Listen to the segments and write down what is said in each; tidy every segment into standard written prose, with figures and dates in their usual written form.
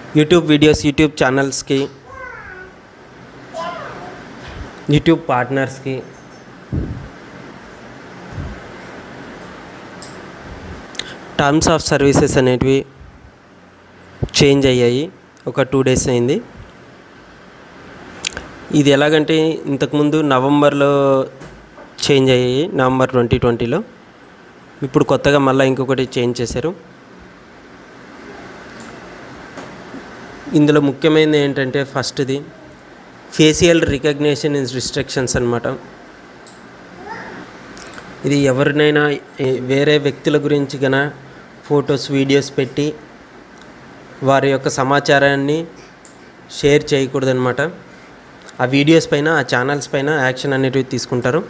YouTube videos YouTube ఛానల్స్కి YouTube పార్ట్నర్స్కి terms of services అనేటివి చేంజ్ అయ్యాయి. ఒక 2 days అయింది. ఇది ఎలాగంటే ఇంతకుముందు నవంబర్లో చేంజ్ అయ్యాయి, నవంబర్ 2020లో. ఇప్పుడు కొత్తగా మళ్ళీ ఇంకొకటి చేంజ్ చేశారు. ఇందులో ముఖ్యమైనది ఏంటంటే ఫస్ట్ది ఫేషియల్ రికగ్నిషన్ రిస్ట్రిక్షన్స్ అన్నమాట. ఇది ఎవరినైనా వేరే వ్యక్తుల గురించి గన ఫొటోస్ వీడియోస్ పెట్టి వారి యొక్క సమాచారాన్ని షేర్ చేయకూడదన్నమాట. ఆ వీడియోస్ పైన ఆ ఛానల్స్ పైన యాక్షన్ అనేటివి తీసుకుంటారు.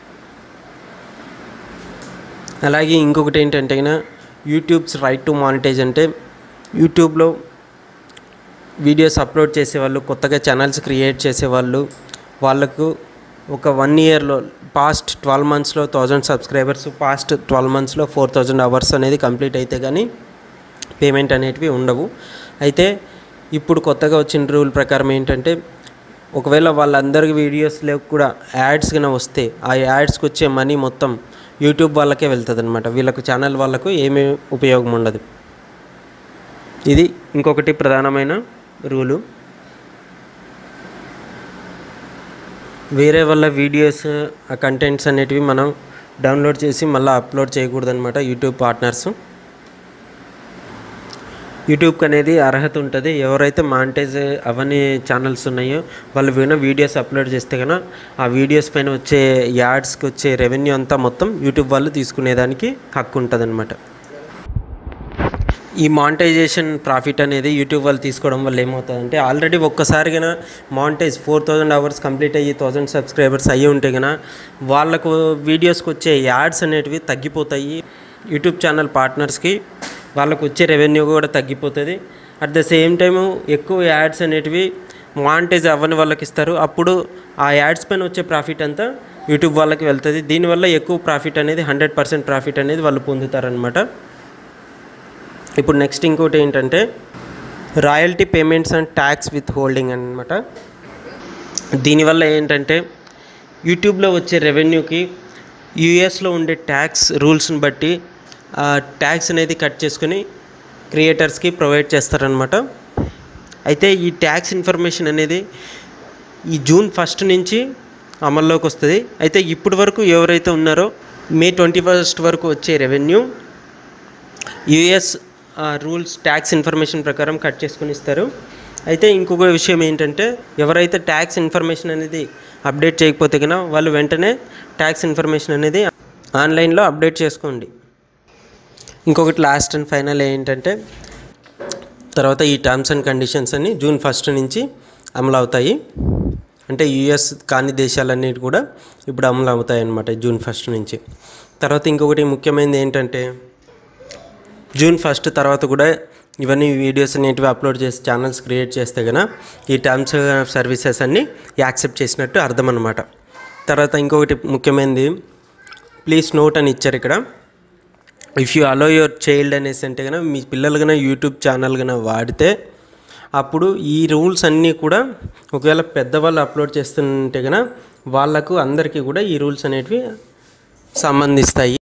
అలాగే ఇంకొకటి ఏంటంటే యూట్యూబ్స్ రైట్ టు మానిటైజ్ అంటే యూట్యూబ్లో వీడియోస్ అప్లోడ్ చేసేవాళ్ళు, కొత్తగా ఛానల్స్ క్రియేట్ చేసేవాళ్ళు, వాళ్ళకు ఒక 1 yearలో పాస్ట్ 12 monthsలో 1000 subscribers, పాస్ట్ 12 monthsలో 4000 hours అనేది కంప్లీట్ అయితే కానీ పేమెంట్ అనేటివి ఉండవు. అయితే ఇప్పుడు కొత్తగా వచ్చిన రూల్ ప్రకారం ఏంటంటే ఒకవేళ వాళ్ళందరి వీడియోస్లో కూడా యాడ్స్ కన్నా వస్తే ఆ యాడ్స్కి వచ్చే మనీ మొత్తం యూట్యూబ్ వాళ్ళకే వెళ్తుంది అనమాట. వీళ్ళకు ఛానల్ వాళ్ళకు ఏమీ ఉపయోగం ఉండదు. ఇది ఇంకొకటి ప్రధానమైన రూలు. వేరే వాళ్ళ వీడియోస్ ఆ కంటెంట్స్ అనేటివి మనం డౌన్లోడ్ చేసి మళ్ళీ అప్లోడ్ చేయకూడదు అనమాట. యూట్యూబ్ పార్ట్నర్స్ యూట్యూబ్కి అనేది అర్హత ఉంటుంది. ఎవరైతే మానిటైజ్ అవన్నీ ఛానల్స్ ఉన్నాయో వాళ్ళు వీడియోస్ అప్లోడ్ చేస్తే కనుక ఆ వీడియోస్ పైన వచ్చే యాడ్స్కి వచ్చే రెవెన్యూ అంతా మొత్తం యూట్యూబ్ వాళ్ళు తీసుకునేదానికి హక్కు ఉంటుంది అనమాట. ఈ మానిటైజేషన్ ప్రాఫిట్ అనేది యూట్యూబ్ వాళ్ళు తీసుకోవడం వల్ల ఏమవుతుందంటే ఆల్రెడీ ఒక్కసారిగా మానిటైజ్ 4000 hours కంప్లీట్ అయ్యి 1000 subscribers అయ్యి ఉంటే కనుక వాళ్ళకు వీడియోస్కి వచ్చే యాడ్స్ అనేటివి తగ్గిపోతాయి. యూట్యూబ్ ఛానల్ పార్ట్నర్స్కి వాళ్ళకు వచ్చే రెవెన్యూ కూడా తగ్గిపోతుంది. అట్ ద సేమ్ టైము ఎక్కువ యాడ్స్ అనేటివి మానిటైజ్ అవ్వని వాళ్ళకి ఇస్తారు. అప్పుడు ఆ యాడ్స్ పైన వచ్చే ప్రాఫిట్ అంతా యూట్యూబ్ వాళ్ళకి వెళ్తుంది. దీనివల్ల ఎక్కువ ప్రాఫిట్ అనేది 100% ప్రాఫిట్ అనేది వాళ్ళు పొందుతారనమాట. ఇప్పుడు నెక్స్ట్ ఇంకోటి ఏంటంటే royalty payments and tax withholding అనమాట. దీనివల్ల ఏంటంటే యూట్యూబ్లో వచ్చే రెవెన్యూకి యూఎస్లో ఉండే ట్యాక్స్ రూల్స్ని బట్టి ట్యాక్స్ అనేది కట్ చేసుకుని క్రియేటర్స్కి ప్రొవైడ్ చేస్తారనమాట. అయితే ఈ ట్యాక్స్ ఇన్ఫర్మేషన్ అనేది ఈ June 1st నుంచి అమల్లోకి వస్తుంది. అయితే ఇప్పటి వరకు ఎవరైతే ఉన్నారో May 21st వరకు వచ్చే revenue US rules tax information ప్రకారం కట్ చేసుకుని ఇస్తారు. అయితే ఇంకొక విషయం ఏంటంటే ఎవరైతే ట్యాక్స్ ఇన్ఫర్మేషన్ అనేది అప్డేట్ చేయకపోతే కనుక వాళ్ళు వెంటనే ట్యాక్స్ ఇన్ఫర్మేషన్ అనేది ఆన్లైన్లో అప్డేట్ చేసుకోండి. ఇంకొకటి లాస్ట్ అండ్ ఫైనల్ ఏంటంటే తర్వాత ఈ టర్మ్స్ అండ్ కండిషన్స్ అన్ని June 1st నుంచి అమలు అవుతాయి. అంటే యూఎస్ కాని దేశాలన్నిటి కూడా ఇప్పుడు అమలు అవుతాయి అన్నమాట June 1st నుంచి. తర్వాత ఇంకొకటి ముఖ్యమైనది ఏంటంటే June 1st తర్వాత కూడా ఇవన్నీ వీడియోస్ అనేటివి అప్లోడ్ చేసి ఛానల్స్ క్రియేట్ చేస్తే కనుక ఈ టర్మ్స్ ఆఫ్ సర్వీసెస్ అన్నీ యాక్సెప్ట్ చేసినట్టు అర్థం అనమాట. తర్వాత ఇంకొకటి ముఖ్యమైనది ప్లీజ్ నోట్ అని ఇచ్చారు ఇక్కడ. If you allow your child అనేసి అంటే కనుక మీ పిల్లలు కన్నా యూట్యూబ్ ఛానల్ కన్నా వాడితే అప్పుడు ఈ రూల్స్ అన్నీ కూడా ఒకవేళ పెద్దవాళ్ళు అప్లోడ్ చేస్తుంటే కనుక వాళ్ళకు అందరికీ కూడా ఈ రూల్స్ అనేటివి సంబంధిస్తాయి.